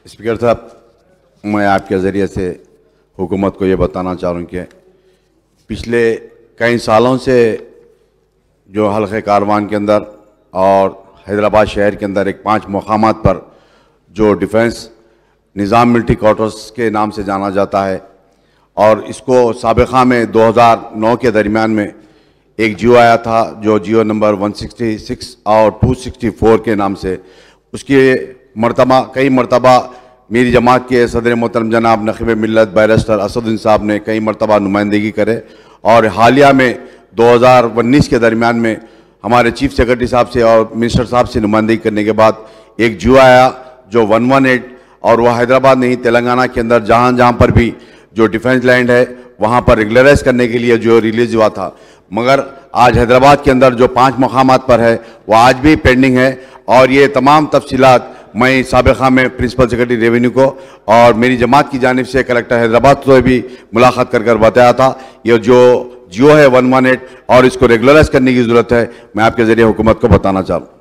Speaker صاحب، میں آپ کے ذریعے سے حکومت کو یہ بتانا چاہ رہا ہوں کہ پچھلے کئی سالوں سے جو حلقہ کاروان کے اندر اور حیدرآباد شہر کے اندر ایک 5 مقامات پر جو ڈیفنس نظام ملٹری کوارٹرز کے نام سے جانا جاتا ہے، اور اس کو سابقہ میں 2009 کے درمیان میں ایک جیو آیا تھا جو جیو نمبر 166 اور 264 کے نام سے، اس کی کئی مرتبہ میری جماعت کے صدر محترم جناب نقیب ملت بیرسٹر اسدالدین صاحب نے کئی مرتبہ نمائندگی کرے، اور حالیہ میں 2019 کے درمیان میں ہمارے چیف سیکرٹری صاحب سے اور منسٹر صاحب سے نمائندگی کرنے کے بعد ایک جیو آیا جو 118، اور وہ حیدرآباد نہیں تلنگانہ کے اندر جہاں پر بھی جو ڈیفنس لینڈ ہے وہاں پر ریگولرائز کرنے کے لیے جو ریلیز ہوا تھا، مگر آج حیدرآباد کے اندر جو 5 مقامات پر ہے وہ آج بھی پینڈنگ ہے، اور یہ تمام تفصیلات میں سابقہ میں پرنسپل سیکرٹری ریونیو کو اور میری جماعت کی جانب سے کلکٹر حیدرآباد سے بھی ملاقات کر بتایا تھا۔ یہ جو جیو ہے 118 اور اس کو ریگولرائز کرنے کی ضرورت ہے، میں آپ کے ذریعے حکومت کو بتانا چاہوں۔